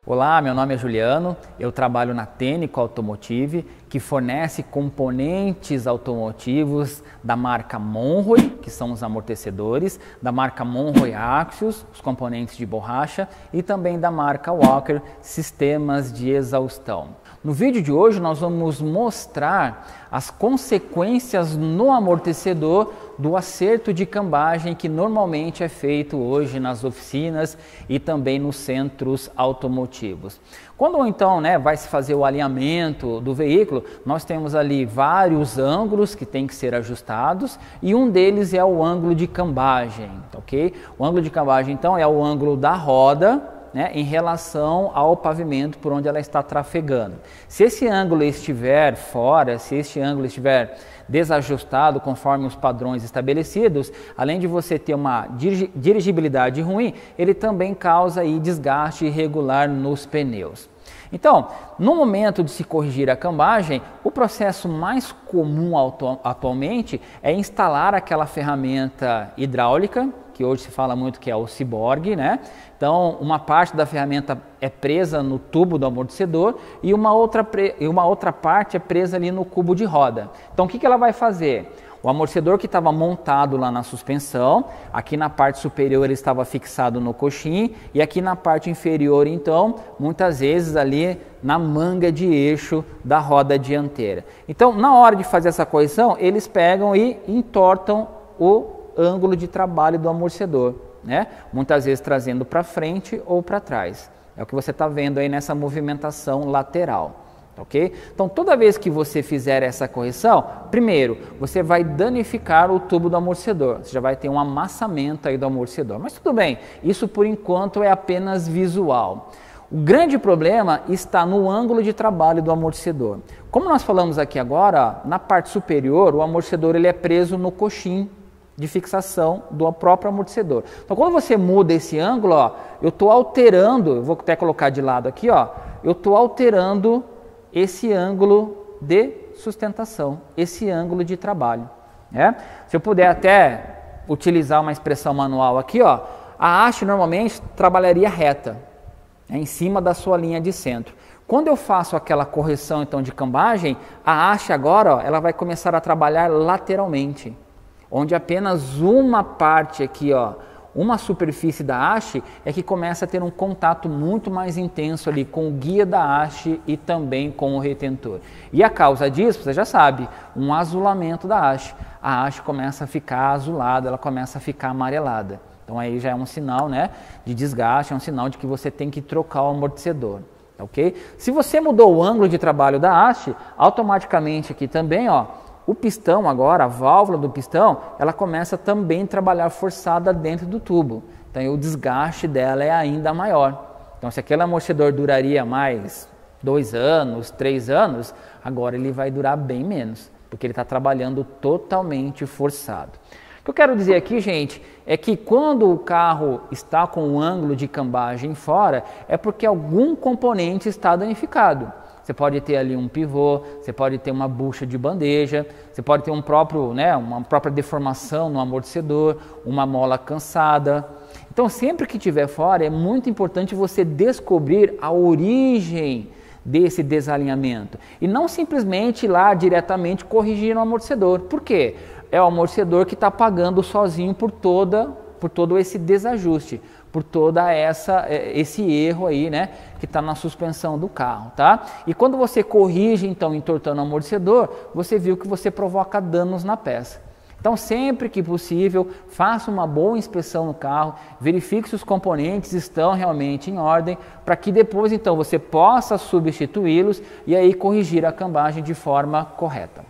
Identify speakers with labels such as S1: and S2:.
S1: Olá, meu nome é Juliano, eu trabalho na Técnico Automotive, que fornece componentes automotivos da marca Monroe, que são os amortecedores, da marca Monroe Axios, os componentes de borracha, e também da marca Walker, sistemas de exaustão. No vídeo de hoje nós vamos mostrar as consequências no amortecedor do acerto de cambagem que normalmente é feito hoje nas oficinas e também nos centros automotivos. Quando então vai se fazer o alinhamento do veículo, nós temos ali vários ângulos que tem que ser ajustados e um deles é o ângulo de cambagem, ok? O ângulo de cambagem então é o ângulo da roda, em relação ao pavimento por onde ela está trafegando. Se esse ângulo estiver fora, se este ângulo estiver desajustado conforme os padrões estabelecidos, além de você ter uma dirigibilidade ruim, ele também causa aí desgaste irregular nos pneus. Então, no momento de se corrigir a cambagem, o processo mais comum atualmente é instalar aquela ferramenta hidráulica, que hoje se fala muito que é o ciborgue, Então, uma parte da ferramenta é presa no tubo do amortecedor e uma outra parte é presa ali no cubo de roda. Então, o que ela vai fazer? O amortecedor que estava montado lá na suspensão, aqui na parte superior ele estava fixado no coxim e aqui na parte inferior, então, muitas vezes ali na manga de eixo da roda dianteira. Então, na hora de fazer essa correção, eles pegam e entortam o ângulo de trabalho do amortecedor, muitas vezes trazendo para frente ou para trás. É o que você está vendo aí nessa movimentação lateral. Ok? Então, toda vez que você fizer essa correção, primeiro, você vai danificar o tubo do amortecedor. Você já vai ter um amassamento aí do amortecedor. Mas tudo bem, isso por enquanto é apenas visual. O grande problema está no ângulo de trabalho do amortecedor. Como nós falamos aqui agora, na parte superior, o amortecedor ele é preso no coxim de fixação do próprio amortecedor. Então, quando você muda esse ângulo, eu estou alterando, eu vou até colocar de lado aqui, eu estou alterando esse ângulo de sustentação, esse ângulo de trabalho. Se eu puder até utilizar uma expressão manual aqui, a haste normalmente trabalharia reta, em cima da sua linha de centro. Quando eu faço aquela correção então de cambagem, a haste agora ela vai começar a trabalhar lateralmente, onde apenas uma parte aqui, uma superfície da haste é que começa a ter um contato muito mais intenso ali com o guia da haste e também com o retentor. E a causa disso, você já sabe, um azulamento da haste. A haste começa a ficar azulada, ela começa a ficar amarelada. Então aí já é um sinal de desgaste, é um sinal de que você tem que trocar o amortecedor. Ok? Se você mudou o ângulo de trabalho da haste, automaticamente aqui também, o pistão agora, a válvula do pistão, ela começa também a trabalhar forçada dentro do tubo. Então o desgaste dela é ainda maior. Então se aquele amortecedor duraria mais 2 anos, 3 anos, agora ele vai durar bem menos, porque ele está trabalhando totalmente forçado. O que eu quero dizer aqui, gente, é que quando o carro está com o ângulo de cambagem fora, é porque algum componente está danificado. Você pode ter ali um pivô, você pode ter uma bucha de bandeja, você pode ter uma própria deformação no amortecedor, uma mola cansada. Então, sempre que estiver fora, é muito importante você descobrir a origem desse desalinhamento e não simplesmente ir lá diretamente corrigir o amortecedor. Por quê? É o amortecedor que está pagando sozinho por todo esse desajuste, por toda esse erro aí, que está na suspensão do carro, tá? E quando você corrige, então, entortando o amortecedor, você viu que você provoca danos na peça. Então, sempre que possível, faça uma boa inspeção no carro, verifique se os componentes estão realmente em ordem, para que depois, então, você possa substituí-los e aí corrigir a cambagem de forma correta.